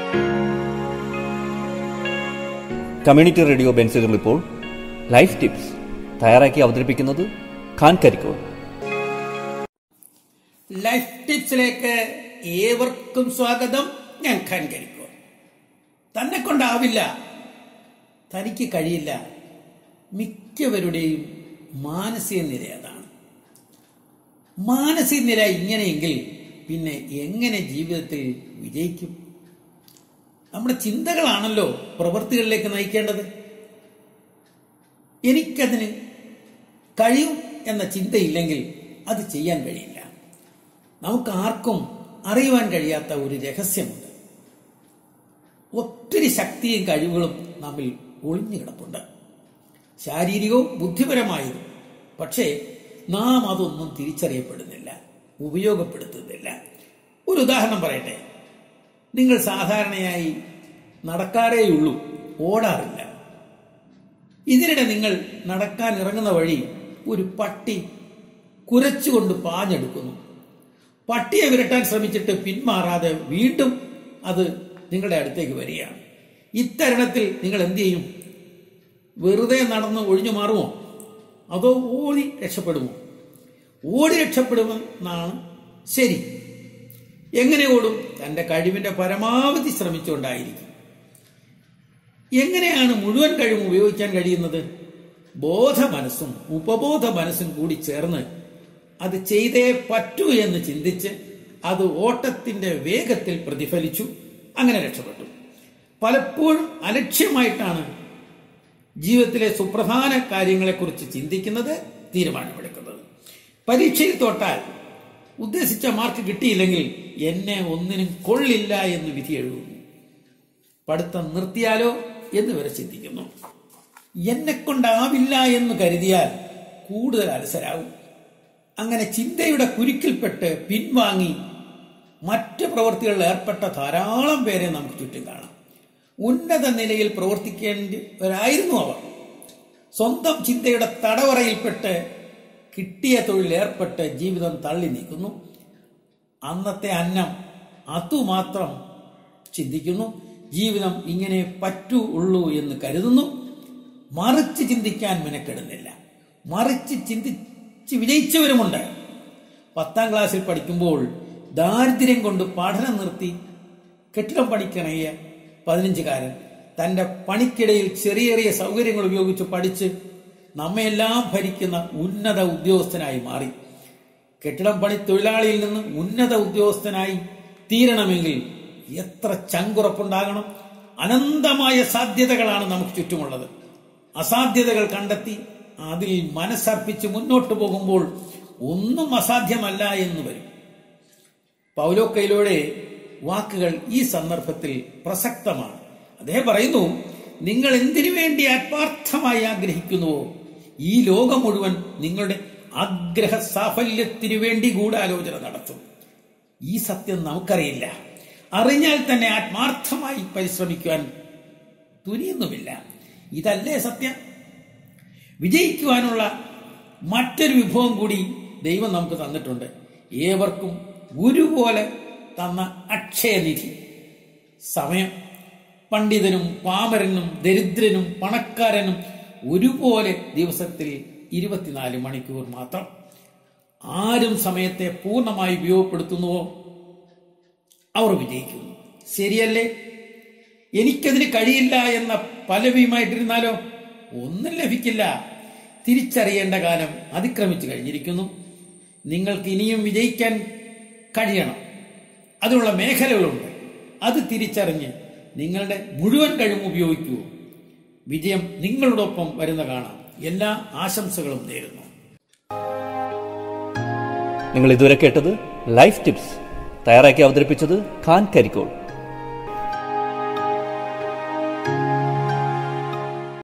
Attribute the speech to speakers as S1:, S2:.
S1: Community radio ബെൻസുകൾ ഇപ്പോൾ life tips തയ്യാറാക്കി അവതരിപ്പിക്കുന്നത് ഖാൻ കരിക്കോൾ.
S2: ലൈഫ് ടിപ്സിലേക്ക് ഏവർക്കും സ്വാഗതം. ഞാൻ ഖാൻ കരിക്കോൾ. തന്നെ കൊണ്ടാവില്ല, തനിക്ക് കഴിയില്ല. മിക്കവരുടെയും മാനസിക നില അതാണ്. മാനസിക നില ഇങ്ങനെയെങ്കിൽ പിന്നെ എങ്ങനെ ജീവിതത്തിൽ വിജയിക്കും? നമ്മുടെ ചിന്തകളാണല്ലോ പ്രവൃത്തികളിലേക്ക് നയിക്കേണ്ടത്. എനിക്കതിന് കഴിയും എന്ന ചിന്തയില്ലെങ്കിൽ അത് ചെയ്യാൻ കഴിയില്ല. നമുക്ക് ആർക്കും അറിയുവാൻ കഴിയാത്ത ഒരു രഹസ്യമുണ്ട്. ഒത്തിരി ശക്തിയും കഴിവുകളും നമ്മിൽ ഒളിഞ്ഞു കിടപ്പുണ്ട്, ശാരീരികവും ബുദ്ധിപരമായതും. പക്ഷേ നാം അതൊന്നും തിരിച്ചറിയപ്പെടുന്നില്ല, ഉപയോഗപ്പെടുത്തുന്നില്ല. ഒരു ഉദാഹരണം പറയട്ടെ. നിങ്ങൾ സാധാരണയായി നടക്കാറേയുള്ളൂ, ഓടാറില്ല. ഇതിനിടെ നിങ്ങൾ നടക്കാൻ ഇറങ്ങുന്ന വഴി ഒരു പട്ടി കുരച്ചുകൊണ്ട് പാഞ്ഞെടുക്കുന്നു. പട്ടിയെ വിരട്ടാൻ ശ്രമിച്ചിട്ട് പിന്മാറാതെ വീണ്ടും അത് നിങ്ങളുടെ അടുത്തേക്ക് വരികയാണ്. ഇത്തരുണത്തിൽ നിങ്ങൾ എന്ത് ചെയ്യും? വെറുതെ നടന്ന് ഒഴിഞ്ഞു മാറുമോ, അതോ ഓടി രക്ഷപ്പെടുമോ? ഓടി രക്ഷപ്പെടുമെന്നാണ് ശരി. എങ്ങനെ ഓടും? തന്റെ കഴിവിന്റെ പരമാവധി ശ്രമിച്ചുകൊണ്ടായിരിക്കും. എങ്ങനെയാണ് മുഴുവൻ കഴിവും ഉപയോഗിക്കാൻ കഴിയുന്നത്? ബോധ മനസ്സും ഉപബോധ മനസ്സും കൂടി ചേർന്ന് അത് ചെയ്തേ പറ്റൂ എന്ന് ചിന്തിച്ച് അത് ഓട്ടത്തിന്റെ വേഗത്തിൽ പ്രതിഫലിച്ചു. അങ്ങനെ രക്ഷപ്പെട്ടു. പലപ്പോഴും അലക്ഷ്യമായിട്ടാണ് ജീവിതത്തിലെ സുപ്രധാന കാര്യങ്ങളെക്കുറിച്ച് ചിന്തിക്കുന്നത്, തീരുമാനമെടുക്കുന്നത്. പരീക്ഷയിൽ തോറ്റാൽ ഉദ്ദേശിച്ച മാർക്ക് കിട്ടിയില്ലെങ്കിൽ എന്നെ ഒന്നിനും കൊള്ളില്ല എന്ന് വിധി എഴുതുന്നു. പഠിത്തം നിർത്തിയാലോ എന്ന് വരെ ചിന്തിക്കുന്നു. എന്നെ കൊണ്ടാവില്ല എന്ന് കരുതിയാൽ കൂടുതൽ അലസരാകും. അങ്ങനെ ചിന്തയുടെ കുരുക്കിൽപ്പെട്ട് പിൻവാങ്ങി മറ്റ് പ്രവൃത്തികളിൽ ഏർപ്പെട്ട ധാരാളം പേരെ നമുക്ക് ചുറ്റും കാണാം. ഉന്നത നിലയിൽ പ്രവർത്തിക്കേണ്ടവരായിരുന്നു അവർ. സ്വന്തം ചിന്തയുടെ തടവറയിൽപ്പെട്ട് കിട്ടിയ തൊഴിൽ ഏർപ്പെട്ട് ജീവിതം തള്ളി നീക്കുന്നു. അന്നത്തെ അന്നം അതുമാത്രം ചിന്തിക്കുന്നു. ജീവിതം ഇങ്ങനെ പറ്റുള്ളൂ എന്ന് കരുതുന്നു. മറിച്ച് ചിന്തിക്കാൻ മെനക്കെടുന്നില്ല. മറിച്ച് ചിന്തിച്ച് വിജയിച്ചവരുമുണ്ട്. 10ാം ക്ലാസ്സിൽ പഠിക്കുമ്പോൾ ദാരിദ്ര്യം കൊണ്ട് പഠനം നിർത്തി കെട്ടിടം പണിക്കണയ 15കാരൻ തന്റെ പണിക്കിടയിൽ ചെറിയ ചെറിയ സൗകര്യങ്ങൾ ഉപയോഗിച്ച് പഠിച്ച് നമ്മയെല്ലാം ഭരിക്കുന്ന ഉന്നത ഉദ്യോഗസ്ഥനായി മാറി. കെട്ടിടം പണി തൊഴിലാളിയിൽ നിന്ന് ഉന്നത ഉദ്യോഗസ്ഥനായി തീരണമെങ്കിൽ എത്ര ചങ്കുറപ്പുണ്ടാകണം! അനന്തമായ സാധ്യതകളാണ് നമുക്ക് ചുറ്റുമുള്ളത്. അസാധ്യതകൾ കണ്ടെത്തി അതിൽ മനസ്സർപ്പിച്ച് മുന്നോട്ട് പോകുമ്പോൾ ഒന്നും അസാധ്യമല്ല എന്ന് വരും. പൗലോ കൈലോയുടെ വാക്കുകൾ ഈ സന്ദർഭത്തിൽ പ്രസക്തമാണ്. അദ്ദേഹം പറയുന്നു, നിങ്ങൾ എന്തിനു വേണ്ടി ആത്മാർത്ഥമായി ആഗ്രഹിക്കുന്നുവോ ഈ ലോകം മുഴുവൻ നിങ്ങളുടെ ആഗ്രഹ സാഫല്യത്തിനു വേണ്ടി ഗൂഢാലോചന നടത്തും. ഈ സത്യം നമുക്കറിയില്ല. അറിഞ്ഞാൽ തന്നെ ആത്മാർത്ഥമായി പരിശ്രമിക്കുവാൻ തുനിയുന്നുമില്ല. ഇതല്ലേ സത്യം? വിജയിക്കുവാനുള്ള മറ്റൊരു വിഭവം കൂടി ദൈവം നമുക്ക് തന്നിട്ടുണ്ട്. ഏവർക്കും ഗുരുപോലെ തന്ന അക്ഷയനിധി സമയം. പണ്ഡിതനും പാമരനും ദരിദ്രനും പണക്കാരനും ഒരുപോലെ ദിവസത്തിൽ 24 മണിക്കൂർ മാത്രം. ആരും സമയത്തെ പൂർണ്ണമായി ഉപയോഗപ്പെടുത്തുന്നുവോ അവർ വിജയിക്കുന്നു. ശരിയല്ലേ? എനിക്കതിന് കഴിയില്ല എന്ന പലവിയുമായിട്ടിരുന്നാലോ ഒന്നും ലഭിക്കില്ല. തിരിച്ചറിയേണ്ട കാലം അതിക്രമിച്ചു കഴിഞ്ഞിരിക്കുന്നു. നിങ്ങൾക്ക് ഇനിയും വിജയിക്കാൻ കഴിയണം. അതിനുള്ള മേഖലകളുണ്ട്. അത് തിരിച്ചറിഞ്ഞ് നിങ്ങളുടെ മുഴുവൻ കഴിവും ഉപയോഗിക്കൂ. വിജയം നിങ്ങളോടൊപ്പം വരുന്ന കാണാം. എല്ലാ ആശംസകളും നേരുന്നു.
S1: നിങ്ങൾ ഇതുവരെ കേട്ടത് ലൈഫ് ടിപ്സ് തയ്യാറാക്കി അവതരിപ്പിച്ചത് ഖാൻ കരിക്കോൾ.